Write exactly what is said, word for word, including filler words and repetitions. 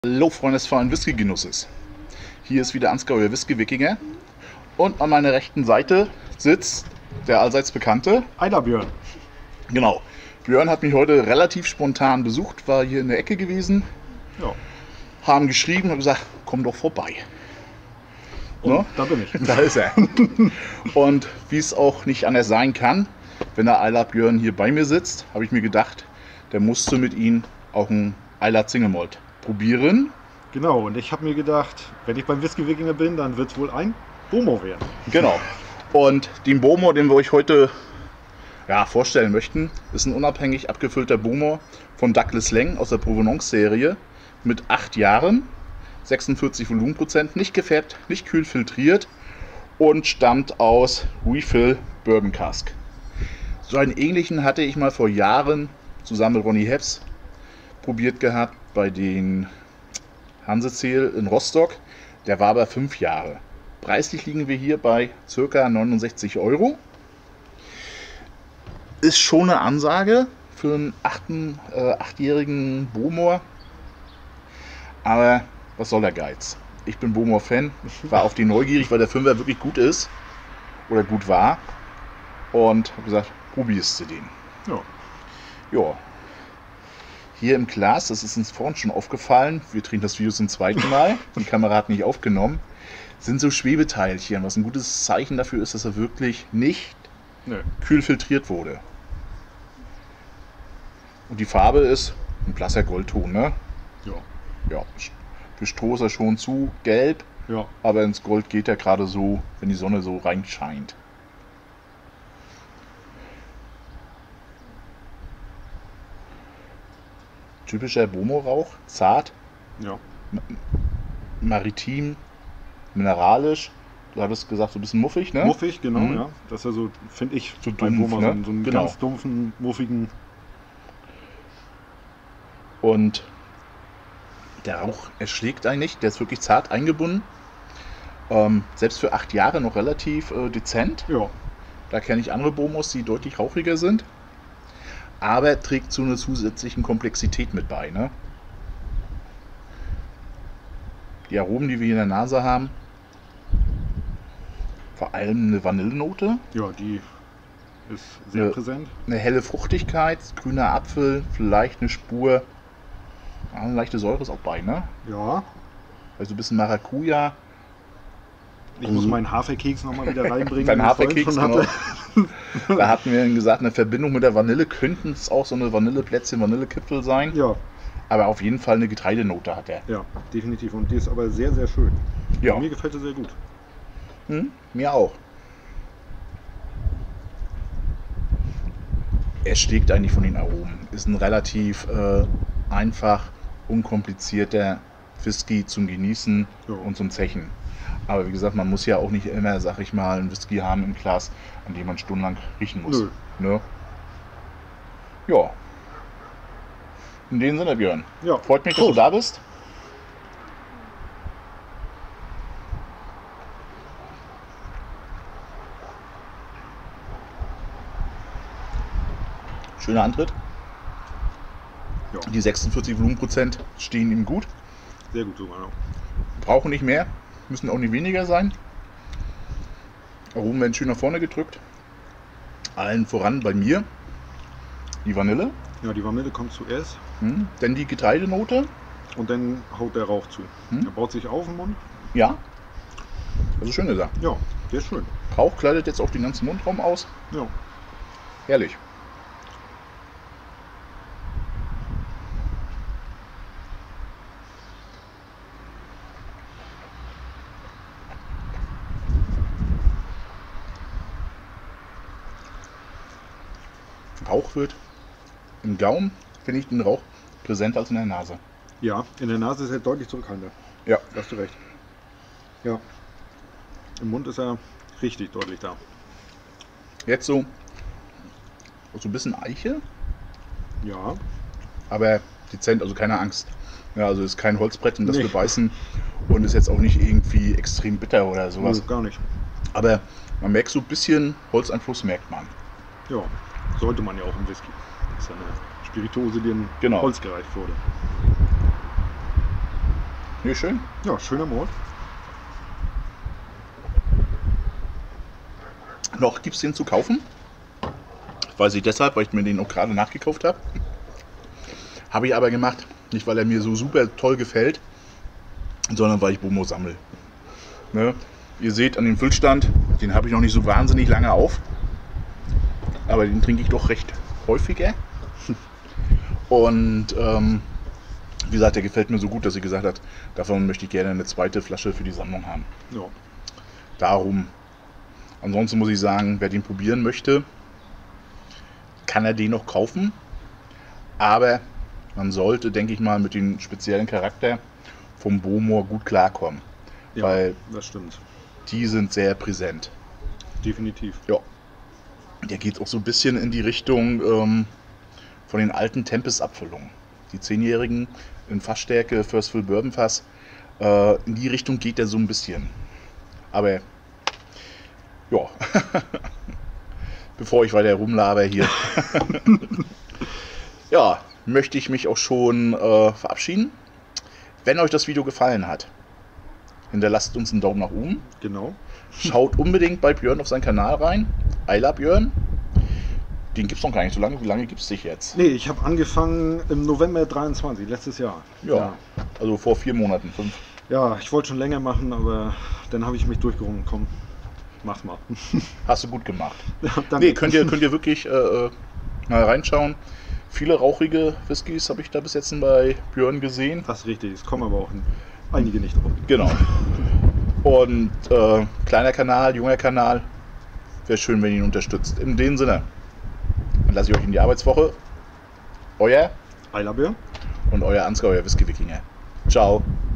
Hallo Freunde des feinen Whisky-Genusses. Hier ist wieder Ansgar, euer Whisky-Wikinger. Und an meiner rechten Seite sitzt der allseits bekannte Eiler Björn. Genau. Björn hat mich heute relativ spontan besucht, war hier in der Ecke gewesen. Ja. Haben geschrieben und gesagt, komm doch vorbei. Und Ne? da bin ich. Da ist er. Und wie es auch nicht anders sein kann, wenn der Eiler Björn hier bei mir sitzt, habe ich mir gedacht, der musste mit ihm auch ein Eiler Single Malt probieren. Genau, und ich habe mir gedacht, wenn ich beim Whisky-Wikinger bin, dann wird es wohl ein Bomo werden. Genau. Und den Bowmore, den wir euch heute ja, vorstellen möchten, ist ein unabhängig abgefüllter Bowmore von Douglas Laing aus der Provenance-Serie mit acht Jahren, sechsundvierzig Volumenprozent, nicht gefärbt, nicht kühl filtriert und stammt aus Refill Bourbon Cask. So einen ähnlichen hatte ich mal vor Jahren zusammen mit Ronny Heps probiert gehabt bei den Hansezeel in Rostock. Der war aber fünf Jahre. Preislich liegen wir hier bei ca. neunundsechzig Euro. Ist schon eine Ansage für einen achten, äh, achtjährigen Bowmore. Aber was soll der Geiz? Ich bin Bowmore-Fan, war auf die neugierig, weil der Fünfer wirklich gut ist oder gut war. Und habe gesagt, probierst du den. Ja. Ja. Hier im Glas, das ist uns vorhin schon aufgefallen, wir drehen das Video zum zweiten Mal, die Kamera hat nicht aufgenommen, sind so Schwebeteilchen, was ein gutes Zeichen dafür ist, dass er wirklich nicht Nö. kühl filtriert wurde. Und die Farbe ist ein blasser Goldton, ne? Ja. Ja, für Stroh ist er schon zu gelb, Ja. aber ins Gold geht er gerade so, wenn die Sonne so reinscheint. Typischer Bowmore-Rauch, zart, Ja. maritim, mineralisch. Du hattest gesagt, so ein bisschen muffig, ne? Muffig, genau, Mhm. ja. Das ist ja so, finde ich, So beim dumpf, Bomo ne? so einen, so einen Genau. ganz dumpfen, muffigen. Und der Rauch erschlägt einen nicht, der ist wirklich zart eingebunden. Ähm, selbst für acht Jahre noch relativ äh, dezent. Ja. Da kenne ich andere Bowmores, die deutlich rauchiger sind. Aber trägt zu einer zusätzlichen Komplexität mit bei. Ne? Die Aromen, die wir hier in der Nase haben, vor allem eine Vanillenote, Ja, die ist sehr Ja. präsent. eine helle Fruchtigkeit, grüner Apfel, vielleicht eine Spur, ja, eine leichte Säure ist auch bei, ne? Ja. Also ein bisschen Maracuja. Ich muss meinen Haferkeks nochmal wieder reinbringen. Dein den ich vorhin Haferkeks, schon genau. hatte. Da hatten wir gesagt, eine Verbindung mit der Vanille könnten es auch so eine Vanilleplätzchen, Vanillekipfel sein. Ja, Aber auf jeden Fall eine Getreidenote hat er. ja, definitiv. Und die ist aber sehr, sehr schön. Ja, Mir gefällt sie sehr gut. hm, mir auch. Er schlägt eigentlich von den Aromen. Ist ein relativ äh, einfach, unkomplizierter Whisky zum Genießen Ja. und zum Zechen. Aber wie gesagt, man muss ja auch nicht immer, sag ich mal, einen Whisky haben im Glas, an dem man stundenlang riechen muss. Nö. Ne? Ja. In dem Sinne, Björn. Ja. Freut mich, dass du Prost. da bist. Schöner Antritt. Ja, Die sechsundvierzig Volumenprozent stehen ihm gut. sehr gut sogar. Ja. Brauchen nicht mehr, müssen auch nicht weniger sein. Aromen werden schön nach vorne gedrückt. Allen voran bei mir die Vanille, Ja, die Vanille kommt zuerst hm, dann die Getreidenote. und dann haut der Rauch zu. Hm. Er baut sich auf im Mund. Ja, also schön gesagt. Ja, sehr schön. Rauch kleidet jetzt auch den ganzen Mundraum aus. Ja, Herrlich. Rauch wird im Gaumen, finde ich den Rauch präsenter als in der Nase. ja, in der Nase ist er deutlich zurückhaltender. Ja. Da hast du recht. Ja, im Mund ist er richtig deutlich da. Jetzt so, so ein bisschen Eiche, Ja, aber dezent, also keine Angst. Ja, also ist kein Holzbrett, in das Nee. wir beißen und ist jetzt auch nicht irgendwie extrem bitter oder sowas. nö, gar nicht. Aber man merkt so ein bisschen Holzeinfluss, merkt man. Ja, sollte man ja auch im Whisky. Das ist ja eine Spirituose, die in Genau. Holz gereift wurde. Nee, schön. Ja, schöner Malt. Noch gibt es den zu kaufen. Weiß ich deshalb, weil ich mir den auch gerade nachgekauft habe. Habe ich aber gemacht, nicht weil er mir so super toll gefällt, sondern weil ich Bourbon sammle. Ne? Ihr seht an dem Füllstand, den habe ich noch nicht so wahnsinnig lange auf. Aber den trinke ich doch recht häufiger. Und ähm, wie gesagt, der gefällt mir so gut, dass sie gesagt hat, davon möchte ich gerne eine zweite Flasche für die Sammlung haben. Ja. Darum. Ansonsten muss ich sagen, wer den probieren möchte, kann er den noch kaufen. Aber man sollte, denke ich mal, mit dem speziellen Charakter vom Bowmore gut klarkommen. Ja, weil das stimmt. Die sind sehr präsent. Definitiv. Ja. Der geht auch so ein bisschen in die Richtung ähm, von den alten Tempest-Abfüllungen. Die zehnjährigen in Fassstärke, First Fill Bourbon Fass. Äh, in die Richtung geht der so ein bisschen. Aber ja, bevor ich weiter rumlaber hier, ja, möchte ich mich auch schon äh, verabschieden. Wenn euch das Video gefallen hat, hinterlasst uns einen Daumen nach oben. Genau. Schaut unbedingt bei Björn auf seinen Kanal rein. Eila Björn. Den gibt es noch gar nicht so lange. Wie lange gibt es dich jetzt? Nee, ich habe angefangen im November dreiundzwanzig, letztes Jahr. Ja, ja, also vor vier Monaten, fünf. Ja, ich wollte schon länger machen, aber dann habe ich mich durchgerungen. Komm, mach's mal. Hast du gut gemacht. Ja, danke. Nee, könnt ihr, könnt ihr wirklich äh, mal reinschauen. Viele rauchige Whiskys habe ich da bis jetzt bei Björn gesehen. Das ist richtig, es kommen aber auch einige nicht drauf. Genau. Und äh, kleiner Kanal, junger Kanal. Wäre schön, wenn ihr ihn unterstützt. In dem Sinne, dann lasse ich euch in die Arbeitswoche. Euer Eila Björn. und euer Ansgar, euer Whisky-Wikinger. Ciao.